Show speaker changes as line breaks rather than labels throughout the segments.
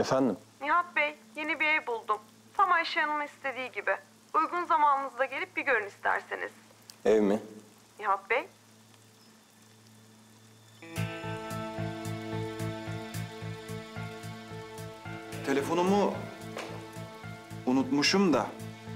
Efendim?
Nihat Bey, yeni bir ev buldum. Tam Ayşe Hanım'ın istediği gibi. Uygun zamanınızda gelip bir görün isterseniz.
Ev mi?
Nihat Bey?
Telefonumu unutmuşum da.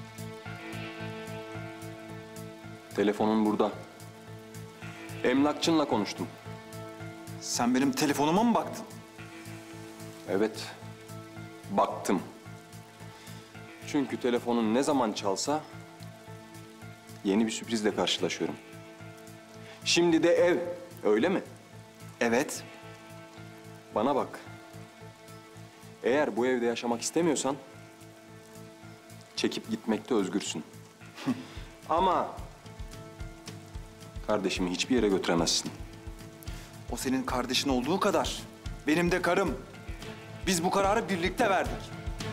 Telefonun burada. Emlakçınla konuştum.
Sen benim telefonuma mı baktın?
Evet. Baktım. Çünkü telefonun ne zaman çalsa yeni bir sürprizle karşılaşıyorum. Şimdi de ev, öyle mi?
Evet.
Bana bak. Eğer bu evde yaşamak istemiyorsan çekip gitmekte özgürsün. Ama kardeşimi hiçbir yere götüremezsin.
O senin kardeşin olduğu kadar benim de karım. Biz bu kararı birlikte verdik.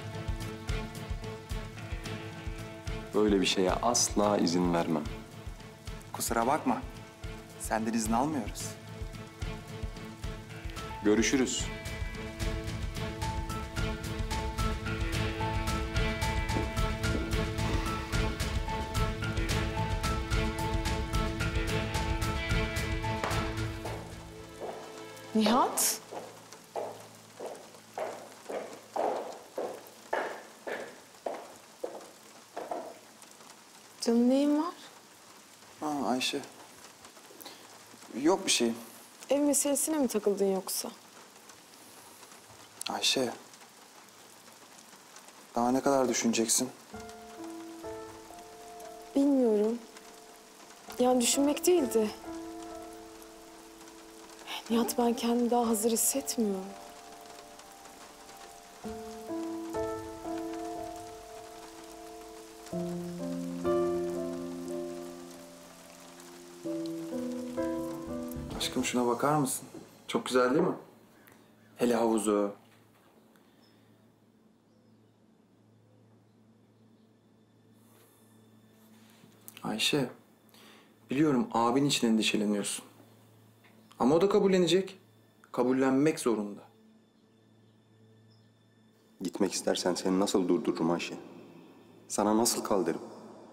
Böyle bir şeye asla izin vermem.
Kusura bakma. Senden izin almıyoruz.
Görüşürüz.
Nihat? Canım neyin var?
Ayşe. Yok bir şey.
Ev meselesine mi takıldın yoksa?
Ayşe. Daha ne kadar düşüneceksin?
Bilmiyorum. Yani düşünmek değildi. Nihat, ben kendimi daha hazır hissetmiyorum.
Aşkım şuna bakar mısın? Çok güzel değil mi? Hele havuzu. Ayşe, biliyorum abin için endişeleniyorsun. Ama o da kabullenecek. Kabullenmek zorunda.
Gitmek istersen seni nasıl durdururum Ayşe? Sana nasıl kal derim?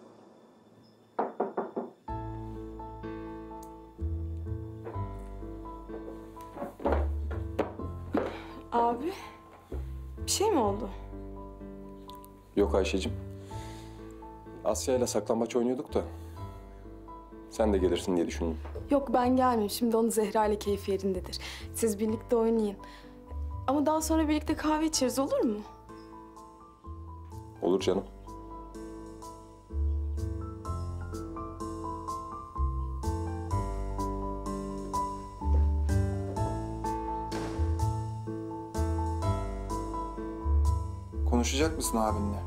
Abi, bir şey mi oldu?
Yok Ayşe'cim. Asya ile saklambaç oynuyorduk da sen de gelirsin diye düşündüm.
Yok, ben gelmeyeyim. Şimdi onun Zehra ile keyfi yerindedir. Siz birlikte oynayın. Ama daha sonra birlikte kahve içeriz, olur mu?
Olur canım.
Konuşacak mısın abinle?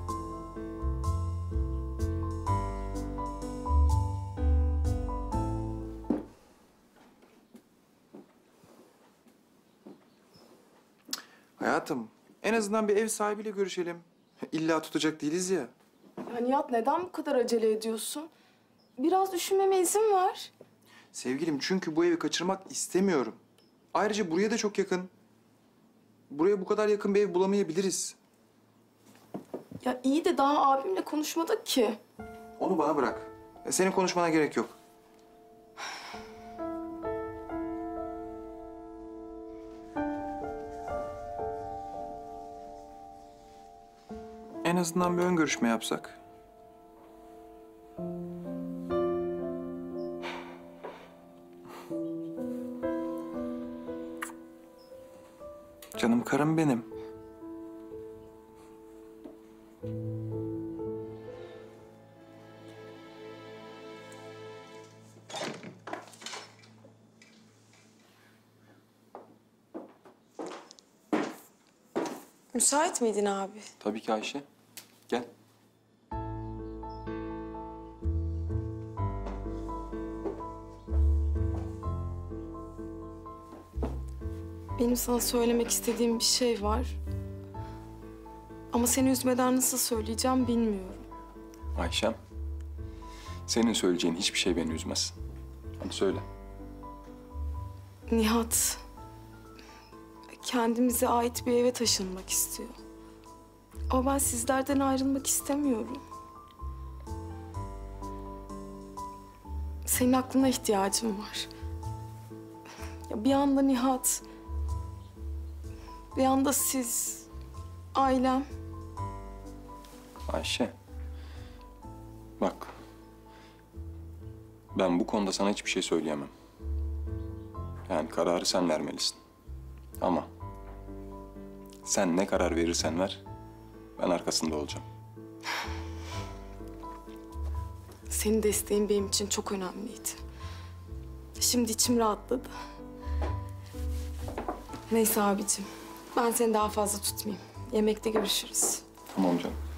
Hayatım, en azından bir ev sahibiyle görüşelim. İlla tutacak değiliz ya.
Ya Nihat, neden bu kadar acele ediyorsun? Biraz düşünmeme izin ver.
Sevgilim, çünkü bu evi kaçırmak istemiyorum. Ayrıca buraya da çok yakın. Buraya bu kadar yakın bir ev bulamayabiliriz.
Ya iyi de daha abimle konuşmadık ki.
Onu bana bırak. Senin konuşmana gerek yok. En azından bir ön görüşme yapsak. Canım karım benim.
Müsait miydin abi?
Tabii ki Ayşe. Gel.
Benim sana söylemek istediğim bir şey var. Ama seni üzmeden nasıl söyleyeceğim bilmiyorum.
Ayşem, senin söyleyeceğin hiçbir şey beni üzmez. Hadi söyle.
Nihat, kendimize ait bir eve taşınmak istiyor. Ama ben sizlerden ayrılmak istemiyorum. Senin aklına ihtiyacım var. Ya bir anda Nihat, bir anda siz, ailem.
Ayşe. Bak. Ben bu konuda sana hiçbir şey söyleyemem. Yani kararı sen vermelisin. Ama sen ne karar verirsen ver, ben arkasında olacağım.
Senin desteğin benim için çok önemliydi. Şimdi içim rahatladı. Neyse abicim, ben seni daha fazla tutmayayım. Yemekte görüşürüz.
Tamam canım.